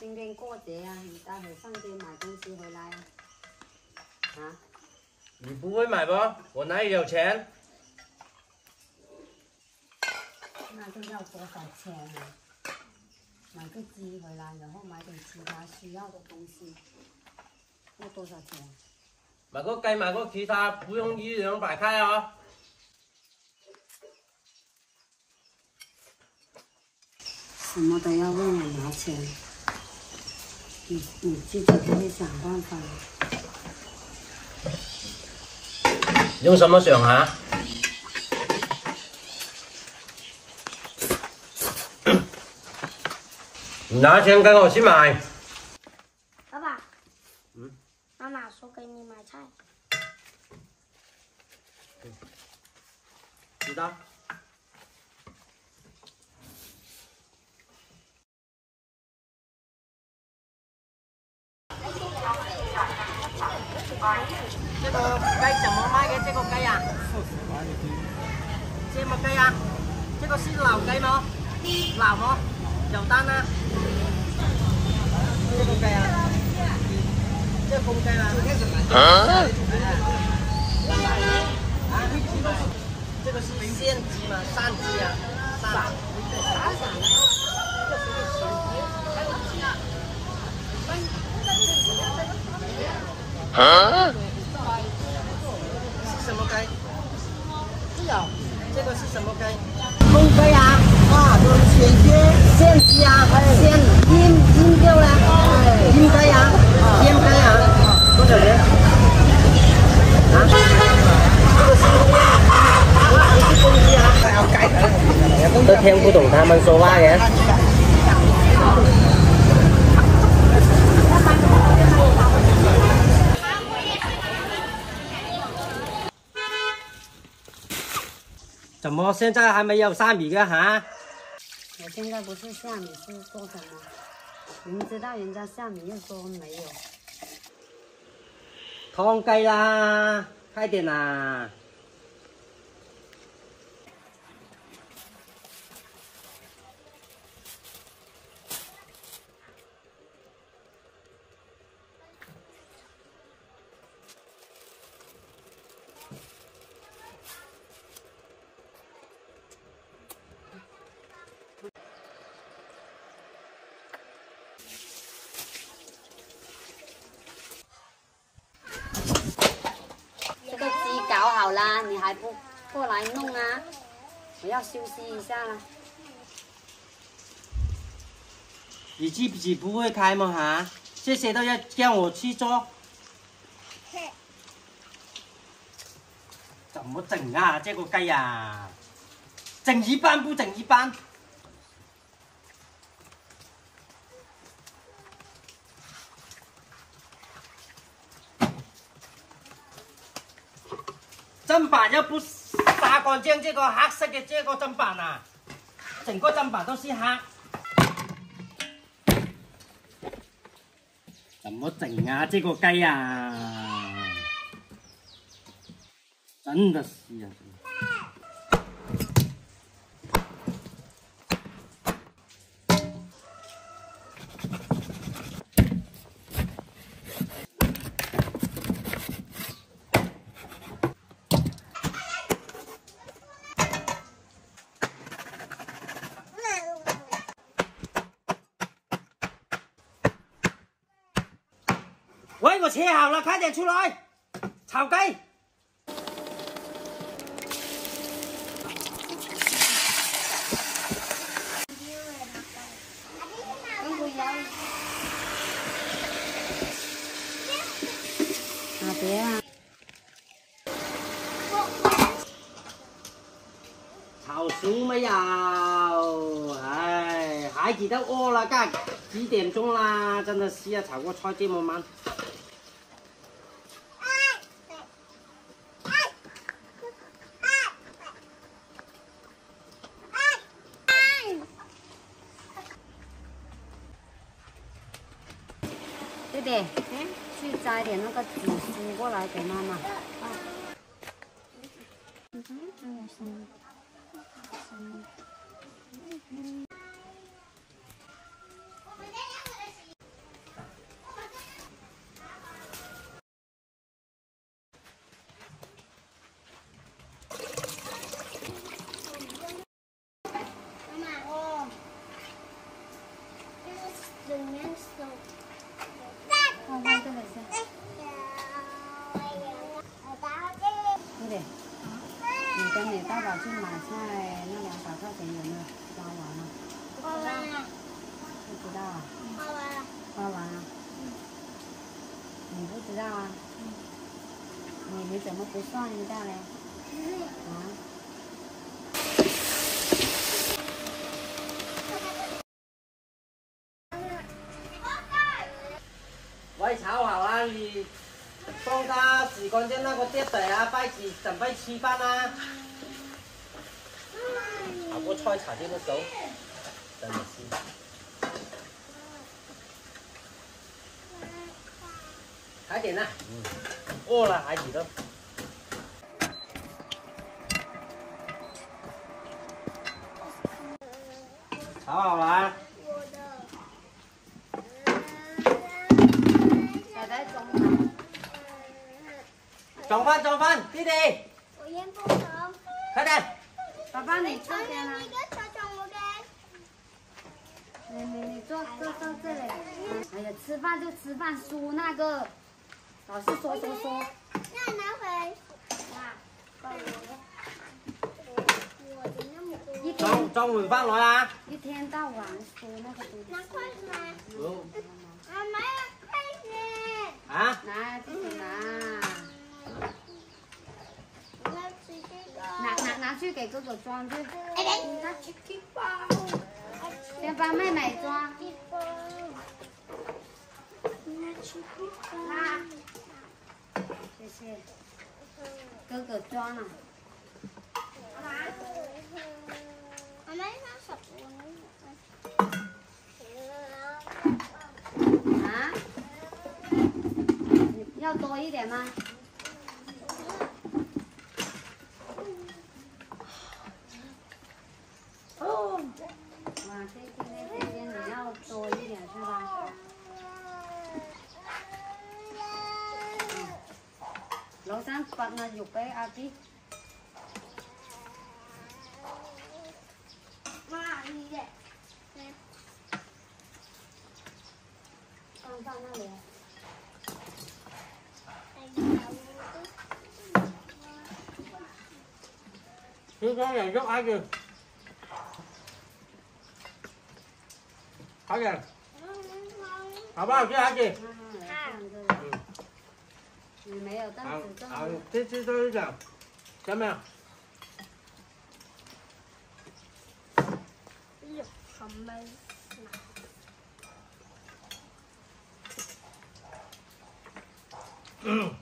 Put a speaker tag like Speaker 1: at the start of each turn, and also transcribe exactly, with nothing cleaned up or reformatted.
Speaker 1: 今天过节啊，你待会上街买东西回来啊？啊？
Speaker 2: 你不会买吧？我哪里有钱？
Speaker 1: 那就要多少钱啊？买个鸡回来，然后买点其他需要的东西，要多少钱？
Speaker 2: 买个鸡，买个其他，不用一两百块啊。
Speaker 1: 什么都要问我拿钱，你你自己不会想办法。
Speaker 2: 用什么想啊？你拿钱跟我去买。
Speaker 3: 爸爸，
Speaker 2: 嗯，
Speaker 3: 妈妈说给你买菜。
Speaker 2: 知道。这个鸡怎么卖的？这个鸡啊？这么鸡啊？这个是老鸡吗？老吗？有蛋啊？这个鸡啊？这公鸡啊？啊？这个是鲜鸡吗？散鸡啊？散。散散的。啊？是什么鸡？是啊，这个是什么鸡？公鸡啊，啊，就是鲜鸡，鲜鸡啊，鲜阴阴掉了，阴鸡啊，鲜鸡啊，多少钱？啊？这个是不是公鸡啊？都听不懂他们说话的。怎么现在还没有虾米的哈？
Speaker 1: 我现在不是虾米是做什么？明知道人家虾米又说没有。
Speaker 2: 劏雞啦，快點啦！
Speaker 1: 这个鸡搞好啦，你还不过来弄啊？我要休息一下啦。
Speaker 2: 你自己不會開嗎哈？這些都要叫我去做，怎麼整啊？這個雞啊，整一半不整一半。砧板要不殺乾淨這個黑色嘅這個砧板啊，整個砧板都是黑。怎麼整啊？這個雞啊，真的是啊！喂，我切好了，快點出來！炒雞。
Speaker 1: 啊，别啊！
Speaker 2: 炒熟沒有？哎，孩子都餓了，該幾點鐘啦？真的是啊，炒個菜這麼慢。
Speaker 1: 弟弟，去摘点那个紫苏过来给妈妈。
Speaker 3: 你看，还有什么？什么？
Speaker 1: 去买菜那两百块钱有没有花完了？
Speaker 3: 花完了。
Speaker 1: 不知道啊。
Speaker 3: 花完了。
Speaker 1: 花完了。嗯。你不知道啊？嗯。你你怎么不算一下嘞？啊？
Speaker 2: 喂，炒好啦，你放它洗乾淨那個碟底啊，擺起準備吃飯啦。好過菜炒這麼熟，真的是。快點啦，嗯，餓了孩子都。炒好啦。装饭装饭，弟弟。
Speaker 3: 我先不装。
Speaker 2: 快点。
Speaker 1: 爸爸，你这边呢？
Speaker 3: 你个小宠物的。
Speaker 1: 你你你坐坐坐这里。哎呀，吃饭就吃饭，输那个老是说说说。
Speaker 3: 那拿回。哇，我的那么多。
Speaker 1: 一
Speaker 2: 装装碗饭来啦。
Speaker 1: 一天到晚说那个东西。
Speaker 3: 拿筷子吗？
Speaker 2: 有。
Speaker 3: 啊，没有筷子。
Speaker 2: 啊？
Speaker 1: 拿，自己拿。拿拿拿去给哥哥装去。
Speaker 3: 哎，拿去给包。
Speaker 1: 先帮妹妹装。
Speaker 3: 拿去给包。
Speaker 1: 谢谢。哥哥装了。
Speaker 3: 妈妈拿手。
Speaker 1: 啊？要多一点吗？哦，哇，这今天这边你要多一点是吧？嗯，樓生拔那肉俾阿 B。
Speaker 3: 妈，你的。
Speaker 1: 放放那里。
Speaker 2: 吃饭两个孩子。快点，好不好吃孩子？
Speaker 1: 嗯，你没有凳子这
Speaker 2: 好，
Speaker 1: 么。
Speaker 2: 这次多一点，怎么样？
Speaker 3: 肉好闷。
Speaker 2: 嗯。